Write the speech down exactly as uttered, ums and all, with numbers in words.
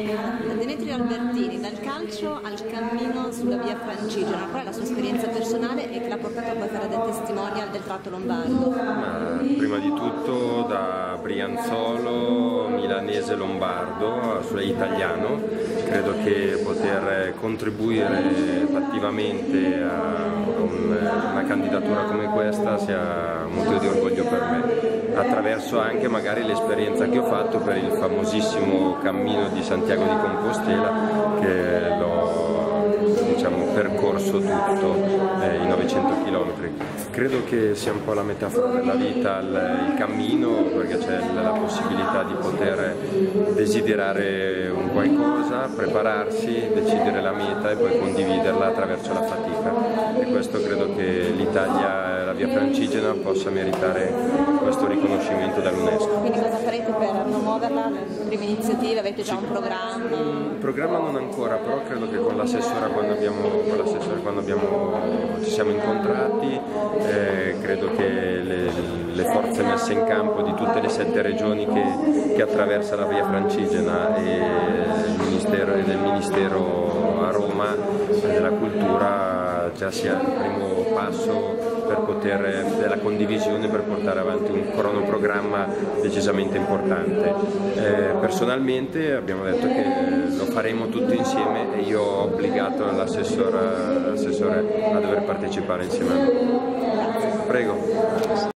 Demetrio Albertini, dal calcio al cammino sulla via Francigena, qual è la sua esperienza personale e che l'ha portato a poi fare del testimonial del tratto lombardo? Ma, prima di tutto da Brianzolo, milanese lombardo, cioè italiano, credo che poter contribuire fattivamente a un, una candidatura come questa sia un motivo di orgoglio per me, attraverso anche magari l'esperienza che ho fatto per il famosissimo cammino di Santiago di Compostela, che l'ho diciamo, percorso tutto, eh, i novecento chilometri. Credo che sia un po' la metafora della vita il, il cammino, perché c'è la possibilità di poter desiderare un qualcosa, prepararsi, decidere la meta e poi condividerla attraverso la fatica. E questo credo che l'Italia e la via Francigena possa meritare questo riconoscimento dall'UNESCO. Quindi cosa farete per promuoverla? Le prime iniziative? Avete già un programma? Un programma non ancora, però credo che con l'assessora quando, abbiamo, con l'assessora quando abbiamo, ci siamo incontrati, eh, credo che le, le forze messe in campo di tutte le sette regioni che, che attraversa la via Francigena e, il ministero, e del Ministero a Roma della Cultura già sia il primo passo per poter, della condivisione per portare avanti un cronoprogramma decisamente importante. Eh, personalmente abbiamo detto che lo faremo tutti insieme e io ho obbligato l'assessore a dover partecipare insieme a me. Prego.